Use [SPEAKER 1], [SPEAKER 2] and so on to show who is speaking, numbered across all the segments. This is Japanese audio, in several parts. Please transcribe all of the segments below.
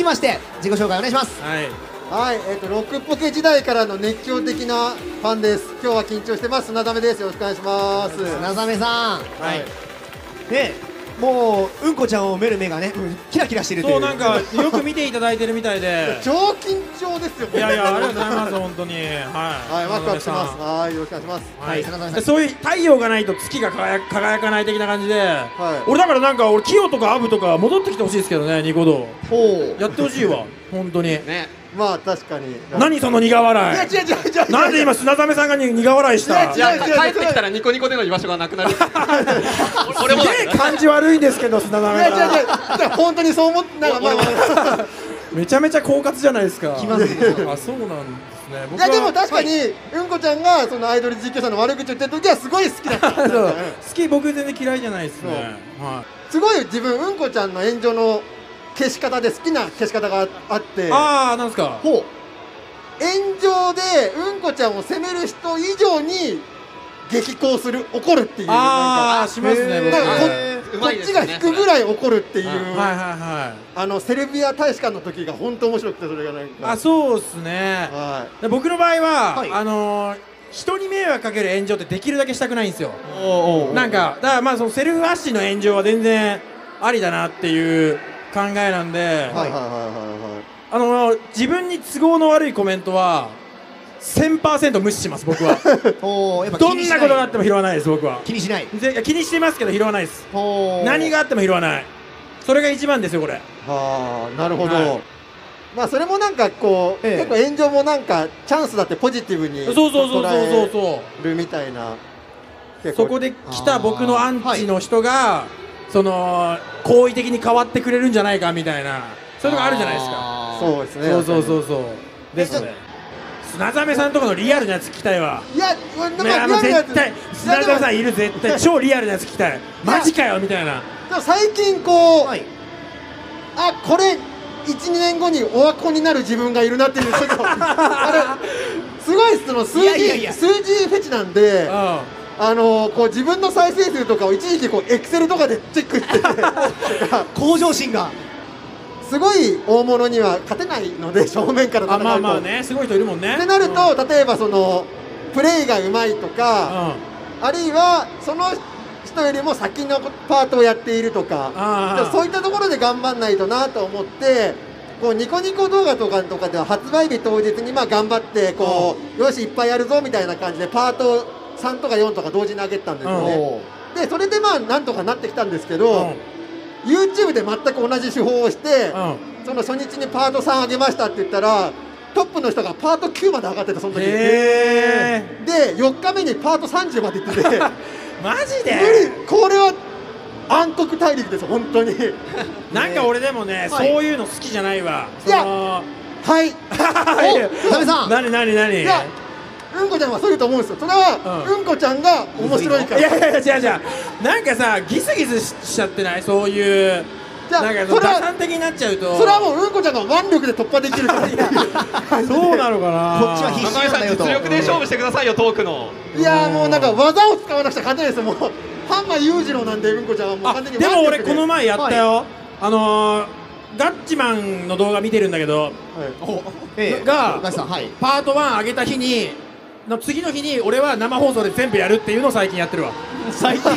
[SPEAKER 1] まして自己紹介お願いします。
[SPEAKER 2] はい、ロックポケ時代からの熱狂的なファンです。今日は緊張してます。砂めです。よろしくお願いします。
[SPEAKER 1] 砂めさん、
[SPEAKER 3] はい。
[SPEAKER 1] ね、もううんこちゃんを見る目がね、キラキラしてるという。
[SPEAKER 3] そう、なんかよく見ていただいてるみたいで。
[SPEAKER 2] 超緊張ですよ。
[SPEAKER 3] いやいや、ありがとうございます本当に。はい。
[SPEAKER 2] はい、ワクワクします。はい、よろしくお願いします。
[SPEAKER 1] はい、砂めさん。
[SPEAKER 3] そういう太陽がないと月が輝かない的な感じで。俺だからなんかキヨとかアブとか戻ってきてほしいですけどね、ニコ動。
[SPEAKER 2] ほう。
[SPEAKER 3] やってほしいわ、本当に。
[SPEAKER 2] ね。まあ確かに。
[SPEAKER 3] 何その苦笑い。
[SPEAKER 2] いや違う。
[SPEAKER 3] なんで今砂めさんが苦笑いした。
[SPEAKER 4] いや帰ってきたらニコニコでの居場所がなくなる。
[SPEAKER 3] 俺も感じ悪いんですけど砂めさん。
[SPEAKER 2] いや違う本当にそう思ってなんかまあ
[SPEAKER 3] めちゃめちゃ狡猾じゃないですか。
[SPEAKER 1] 気まずい。
[SPEAKER 3] あ、そうなんですね。
[SPEAKER 2] いやでも確かにうんこちゃんがそのアイドル実況さんの悪口言ってる時はすごい好きだった。
[SPEAKER 3] 好き、僕全然嫌いじゃないですね。はい。
[SPEAKER 2] すごい自分うんこちゃんの炎上の消し方で好きな消し方があって。
[SPEAKER 3] ああ、なんですか。
[SPEAKER 2] ほう。炎上でうんこちゃんを責める人以上に激高する、怒るっていう。
[SPEAKER 3] ああ、しますね。
[SPEAKER 2] こっちが引くぐらい怒るっていう。セルビア大使館の時が本当面白くて、それがなんか。
[SPEAKER 3] あ、そうですね。僕の場合は人に迷惑かける炎上ってできるだけしたくないんですよ。なんかだからまあそのセルフ発信の炎上は全然ありだなっていう考えなんで、自分に都合の悪いコメントは 1000% 無視します僕は。どんなことがあっても拾わないです僕は。
[SPEAKER 1] 気にしない。
[SPEAKER 3] 気にしてますけど拾わないです。何があっても拾わない。それが一番ですよこれ。
[SPEAKER 2] はあ、なるほど。まあそれもなんかこう結構炎上もなんかチャンスだってポジティブに捉えるみたいな。
[SPEAKER 3] そこで来た僕のアンチの人がその好意的に変わってくれるんじゃないかみたいな、そういうのがあるじゃないですか。
[SPEAKER 2] そうですね。
[SPEAKER 3] そうですね。砂めさんとかのリアルなやつ聞きたいわ。いや、絶対砂めさんいる、絶対超リアルなやつ聞きたい。マジかよみたいな。
[SPEAKER 2] 最近こうあ、これ1、2年後にオワコンになる自分がいるなっていうすごいその数字フェチなんで、こう自分の再生数とかを一時期こうエクセルとかでチェックして
[SPEAKER 1] 向上心が
[SPEAKER 2] すごい大物には勝てないので、正面から戦うと。
[SPEAKER 3] まあね、すごい人いるもんね。
[SPEAKER 2] ってなると、例えばそのプレイがうまいとか、あるいはその人よりも先のパートをやっているとか、そういったところで頑張んないとなと思って、こうニコニコ動画とかでは発売日当日にまあ頑張ってこうよしいっぱいやるぞみたいな感じでパート3とか4とか同時に上げたんですよね。でそれでまあなんとかなってきたんですけど、YouTube で全く同じ手法をして、その初日にパート3上げましたって言ったらトップの人がパート9まで上がってた、その時で4日目にパート30まで行ってて
[SPEAKER 3] マジで
[SPEAKER 2] 無理、これは暗黒大陸です本当に。
[SPEAKER 3] なんか俺でもね、そういうの好きじゃないわ。
[SPEAKER 2] いや、はい
[SPEAKER 1] 砂めさん、
[SPEAKER 3] 何
[SPEAKER 2] いや、うんこちゃんはそういうと思うんですよ。それはうんこちゃんが面白いから。
[SPEAKER 3] いや違うなんかさ、ギスギスしちゃってない、そういうなんか打算的になっちゃうと。
[SPEAKER 2] それはもううんこちゃんが腕力で突破できるから
[SPEAKER 3] そうなのかな。
[SPEAKER 1] こっちは必死なんだよと。
[SPEAKER 4] 実力で勝負してくださいよ、トークの。
[SPEAKER 2] いやもうなんか技を使わなくちゃ勝てないですよ。もうハンマー裕次郎なんでうんこちゃんはもう完全に。
[SPEAKER 3] でも俺この前やったよ。ガッチマンの動画見てるんだけど、がパート1上げた日に次の日に俺は生放送で全部やるっていうのを最近やってるわ。
[SPEAKER 1] 最近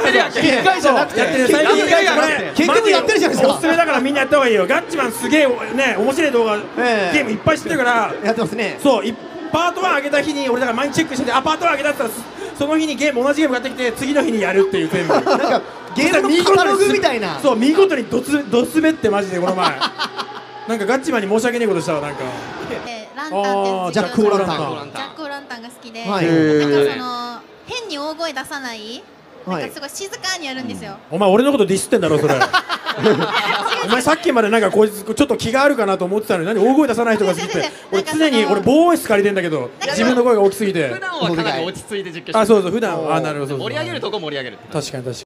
[SPEAKER 1] 1回じゃなくて
[SPEAKER 3] やってる。最近これ
[SPEAKER 1] 結局やってるじゃないですか。
[SPEAKER 3] おすすめだからみんなやった方がいいよ。ガッチマンすげえね、面白い動画ゲームいっぱい知ってるから
[SPEAKER 1] やってますね。
[SPEAKER 3] そう、パート1上げた日に俺だから毎日チェックしてて、パート1上げたって言ったらその日に同じゲーム買ってきて次の日にやるっていう全部。なんか
[SPEAKER 1] ゲームのカタログみたいな。
[SPEAKER 3] そう、見事にド滑ってマジでこの前。なんかガッチマンに申し訳ねえことしたわ。なんか
[SPEAKER 5] ランタンって
[SPEAKER 1] ジャック・オーランタン
[SPEAKER 5] が好きで、なんかその変に大声出さない、なんかすごい静かにやるんですよ。
[SPEAKER 3] お前俺のことディスってんだろそれ。お前さっきまでなんかこいつちょっと気があるかなと思ってたのに、何大声出さない人が好きって。俺常に防音室借りてんだけど、自分の声が大きすぎて。
[SPEAKER 4] 普段はかなり落ち着いて実況してる。
[SPEAKER 3] あ、そう普段はなるほど。
[SPEAKER 4] 盛り上げるとこ盛り上げる。
[SPEAKER 3] 確かに。